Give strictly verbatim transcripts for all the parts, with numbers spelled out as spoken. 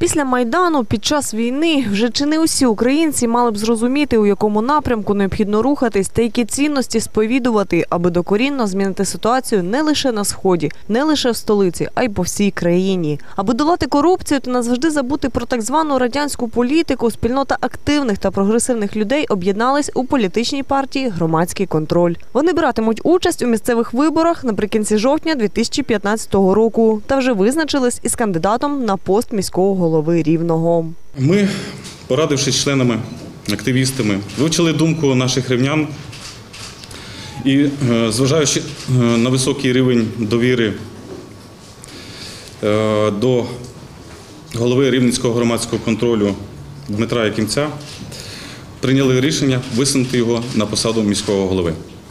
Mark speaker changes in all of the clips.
Speaker 1: Після Майдану, під час війни, вже чи не усі українці мали б зрозуміти, у якому напрямку необхідно рухатись та які цінності сповідувати, аби докорінно змінити ситуацію не лише на Сході, не лише в столиці, а й по всій країні. Аби долати корупцію та назавжди забути про так звану радянську політику, спільнота активних та прогресивних людей об'єднались у політичній партії «Громадський контроль». Вони братимуть участь у місцевих виборах наприкінці жовтня дві тисячі п'ятнадцятого року та вже визначились із кандидатом на пост міського голови Рівного.
Speaker 2: Ми, порадившись з членами, активістами, вивчили думку наших рівнян і, зважаючи на високий рівень довіри до голови Рівненського громадського контролю Дмитра Якимця, прийняли рішення висунути його на посаду міського голови.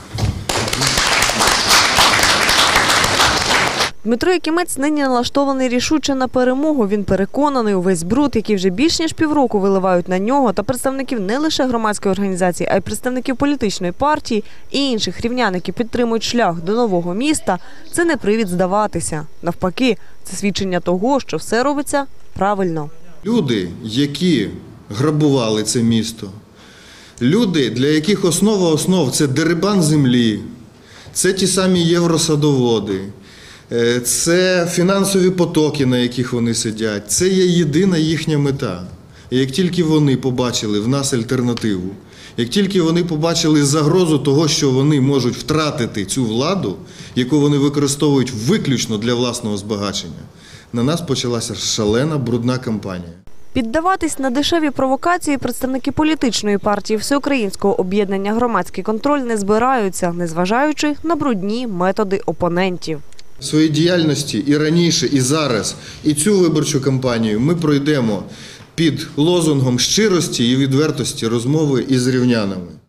Speaker 1: Дмитро Якимець нині налаштований рішуче на перемогу. Він переконаний, увесь бруд, який вже більш ніж півроку виливають на нього, та представників не лише громадської організації, а й представників політичної партії і інших рівнян, які підтримують шлях до нового міста, це не привід здаватися. Навпаки, це свідчення того, що все робиться правильно.
Speaker 3: Люди, які грабували це місто, люди, для яких основа основ – це дерибан землі, це ті самі євросадоводи, це фінансові потоки, на яких вони сидять. Це є єдина їхня мета. І як тільки вони побачили в нас альтернативу, як тільки вони побачили загрозу того, що вони можуть втратити цю владу, яку вони використовують виключно для власного збагачення, на нас почалася шалена, брудна кампанія.
Speaker 1: Піддаватись на дешеві провокації представники політичної партії Всеукраїнського об'єднання «Громадський контроль» не збираються, незважаючи на брудні методи опонентів.
Speaker 3: В своїй діяльності і раніше, і зараз, і цю виборчу кампанію ми пройдемо під лозунгом щирості і відвертості розмови із рівнянами.